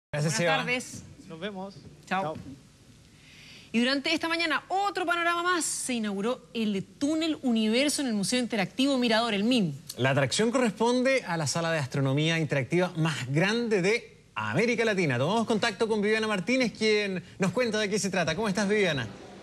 Gracias, Buenas tardes. Nos vemos. Chao. Y durante esta mañana, otro panorama más, se inauguró el Túnel Universo en el Museo Interactivo Mirador, el MIM. La atracción corresponde a la sala de astronomía interactiva más grande de América Latina. Tomamos contacto con Viviana Martínez, quien nos cuenta de qué se trata. ¿Cómo estás, Viviana?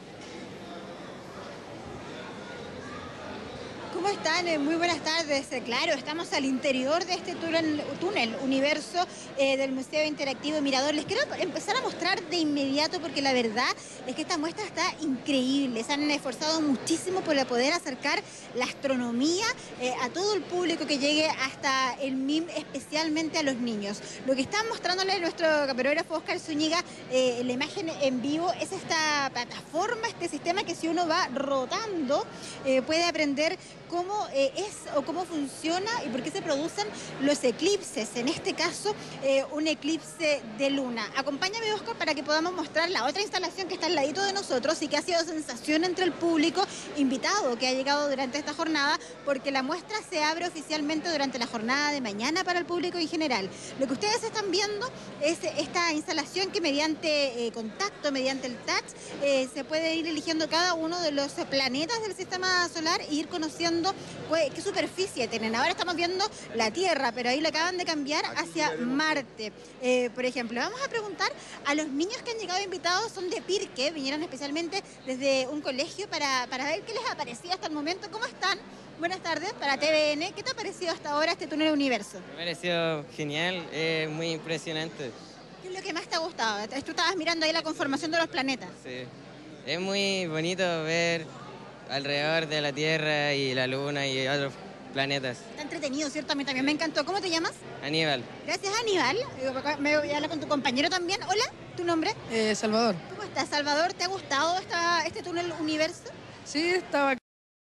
¿Cómo están? Muy buenas tardes. Claro, estamos al interior de este túnel Universo del Museo Interactivo Mirador. Les quiero empezar a mostrar de inmediato porque la verdad es que esta muestra está increíble. Se han esforzado muchísimo por poder acercar la astronomía a todo el público que llegue hasta el MIM, especialmente a los niños. Lo que está mostrándole nuestro camarógrafo Oscar Zúñiga, la imagen en vivo, es esta plataforma, este sistema que si uno va rotando puede aprender cómo es o cómo funciona y por qué se producen los eclipses. En este caso, un eclipse de luna. Acompáñame, Oscar, para que podamos mostrar la otra instalación que está al ladito de nosotros y que ha sido sensación entre el público invitado que ha llegado durante esta jornada, porque la muestra se abre oficialmente durante la jornada de mañana para el público en general. Lo que ustedes están viendo es esta instalación que mediante contacto, mediante el touch, se puede ir eligiendo cada uno de los planetas del sistema solar e ir conociendo qué superficie tienen. Ahora estamos viendo la Tierra, pero ahí lo acaban de cambiar hacia Marte. Por ejemplo, vamos a preguntar a los niños que han llegado invitados, son de Pirque, vinieron especialmente desde un colegio para ver qué les ha parecido hasta el momento. ¿Cómo están? Buenas tardes, para TVN. ¿Qué te ha parecido hasta ahora este túnel Universo? Me ha parecido genial, muy impresionante. ¿Qué es lo que más te ha gustado? Tú estabas mirando ahí la conformación de los planetas. Sí, es muy bonito ver alrededor de la Tierra y la Luna y otros planetas. Está entretenido, ¿cierto? A mí también me encantó. ¿Cómo te llamas? Aníbal. Gracias, Aníbal. Me voy a hablar con tu compañero también. Hola, ¿tu nombre? Salvador. ¿Cómo estás, Salvador? ¿Te ha gustado este túnel Universo? Sí, estaba...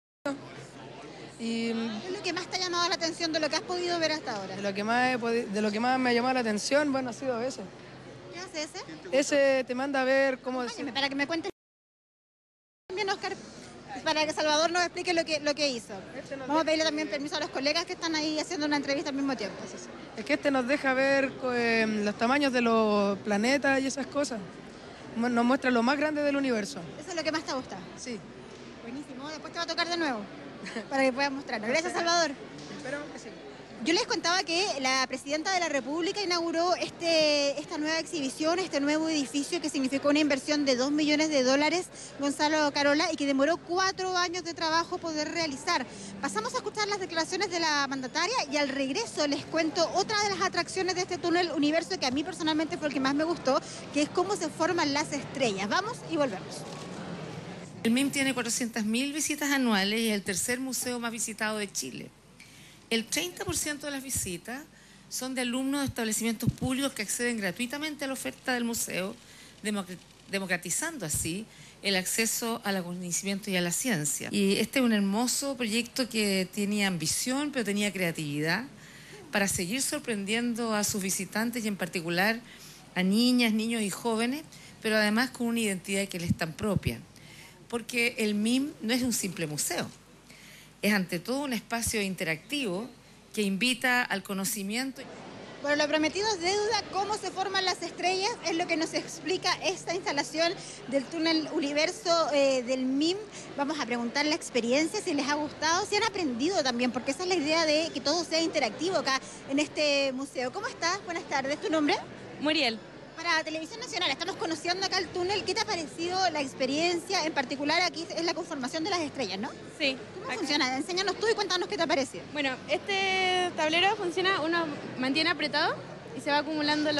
Y ¿Qué es lo que más te ha llamado la atención de lo que has podido ver hasta ahora? de lo que más me ha llamado la atención, bueno, ha sido ese. ¿Qué hace ese? Ese te manda a ver cómo... Acompáñame para que me cuentes también, Oscar, para que Salvador nos explique lo que hizo. Vamos a pedirle también permiso a los colegas que están ahí haciendo una entrevista al mismo tiempo. Es que este nos deja ver los tamaños de los planetas y esas cosas. Nos muestra lo más grande del universo. ¿Eso es lo que más te ha gustado? Sí. Buenísimo, después te va a tocar de nuevo para que puedas mostrarnos. Gracias, Salvador. Esperamos que sí. Yo les contaba que la Presidenta de la República inauguró esta nueva exhibición, este nuevo edificio que significó una inversión de $2 millones, Gonzalo Carola, y que demoró 4 años de trabajo poder realizar. Pasamos a escuchar las declaraciones de la mandataria y al regreso les cuento otra de las atracciones de este túnel Universo que a mí personalmente fue el que más me gustó, que es cómo se forman las estrellas. Vamos y volvemos. El MIM tiene 400.000 visitas anuales y es el tercer museo más visitado de Chile. El 30% de las visitas son de alumnos de establecimientos públicos que acceden gratuitamente a la oferta del museo, democratizando así el acceso al conocimiento y a la ciencia. Y este es un hermoso proyecto que tenía ambición, pero tenía creatividad para seguir sorprendiendo a sus visitantes y en particular a niñas, niños y jóvenes, pero además con una identidad que les es tan propia. Porque el MIM no es un simple museo. Es ante todo un espacio interactivo que invita al conocimiento. Bueno, lo prometido es deuda. Cómo se forman las estrellas es lo que nos explica esta instalación del túnel Universo del MIM. Vamos a preguntar la experiencia, si les ha gustado, si han aprendido también, porque esa es la idea de que todo sea interactivo acá en este museo. ¿Cómo estás? Buenas tardes. ¿Tu nombre? Muriel. Para Televisión Nacional, estamos conociendo acá el túnel. ¿Qué te ha parecido la experiencia? En particular aquí es la conformación de las estrellas, ¿no? Sí. ¿Cómo funciona? Enséñanos tú y cuéntanos qué te ha parecido. Bueno, este tablero funciona, uno mantiene apretado y se va acumulando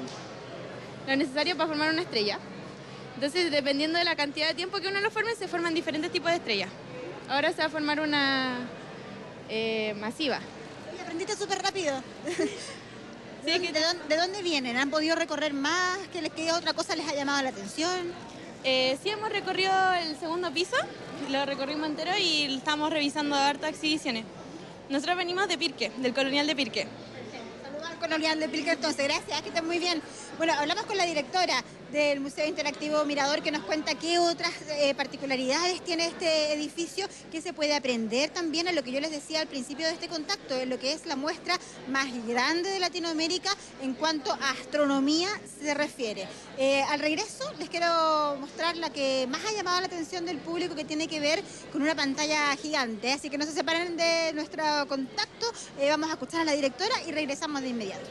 lo necesario para formar una estrella. Entonces, dependiendo de la cantidad de tiempo que uno lo forme, se forman diferentes tipos de estrellas. Ahora se va a formar una masiva. Oye, aprendiste súper rápido. Sí, ¿De dónde vienen? ¿Han podido recorrer más? ¿Qué otra cosa les ha llamado la atención? Sí, hemos recorrido el segundo piso, lo recorrimos entero y estamos revisando hartas exhibiciones. Nosotros venimos de Pirque, del Colonial de Pirque. Saludos al Colonial de Pirque entonces, gracias, que estén muy bien. Bueno, hablamos con la directora del Museo Interactivo Mirador, que nos cuenta qué otras particularidades tiene este edificio, qué se puede aprender también en lo que yo les decía al principio de este contacto, en lo que es la muestra más grande de Latinoamérica en cuanto a astronomía se refiere. Al regreso les quiero mostrar la que más ha llamado la atención del público, que tiene que ver con una pantalla gigante, así que no se separen de nuestro contacto, vamos a escuchar a la directora y regresamos de inmediato.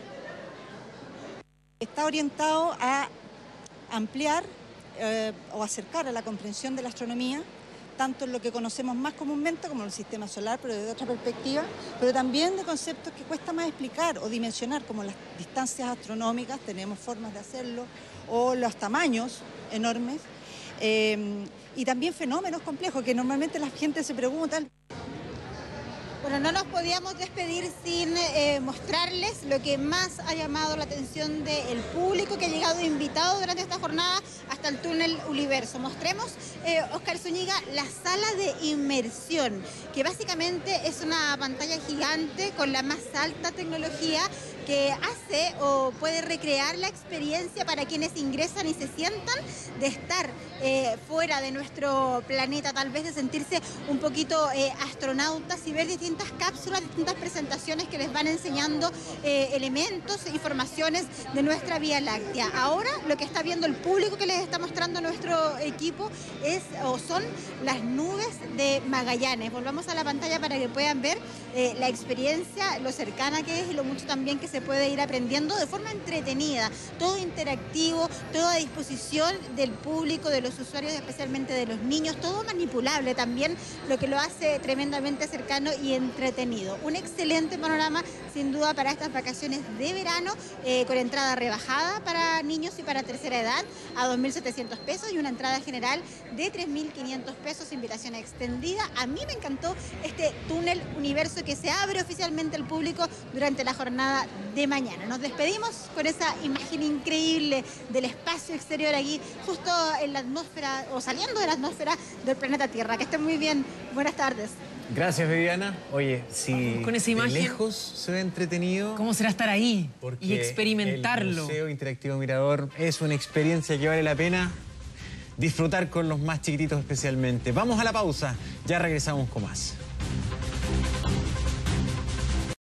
Está orientado a ampliar o acercar a la comprensión de la astronomía, tanto en lo que conocemos más comúnmente como el sistema solar, pero desde otra perspectiva, pero también de conceptos que cuesta más explicar o dimensionar, como las distancias astronómicas, tenemos formas de hacerlo, o los tamaños enormes, y también fenómenos complejos que normalmente la gente se pregunta. Bueno, no nos podíamos despedir sin mostrarles lo que más ha llamado la atención del público que ha llegado invitado durante esta jornada hasta el túnel Universo. Mostremos, Oscar Zúñiga, la sala de inmersión, que básicamente es una pantalla gigante con la más alta tecnología que hace o puede recrear la experiencia para quienes ingresan y se sientan de estar fuera de nuestro planeta, tal vez de sentirse un poquito astronautas y ver distintas cápsulas, distintas presentaciones que les van enseñando elementos, informaciones de nuestra Vía Láctea. Ahora lo que está viendo el público que les está mostrando nuestro equipo son las nubes de Magallanes. Volvamos a la pantalla para que puedan ver la experiencia, lo cercana que es y lo mucho también que se puede ir aprendiendo de forma entretenida, todo interactivo, todo a disposición del público, de los usuarios, especialmente de los niños, todo manipulable también, lo que lo hace tremendamente cercano y entretenido. Un excelente panorama, sin duda, para estas vacaciones de verano, con entrada rebajada para niños y para tercera edad a 2.700 pesos y una entrada general de 3.500 pesos, invitación extendida. A mí me encantó este túnel Universo que se abre oficialmente al público durante la jornada de mañana. Nos despedimos con esa imagen increíble del espacio exterior aquí, justo en la atmósfera, o saliendo de la atmósfera del planeta Tierra. Que estén muy bien. Buenas tardes. Gracias, Viviana. Oye, si con esa imagen, de lejos se ve entretenido... ¿Cómo será estar ahí porque y experimentarlo? El Museo Interactivo Mirador es una experiencia que vale la pena disfrutar con los más chiquititos especialmente. Vamos a la pausa, ya regresamos con más.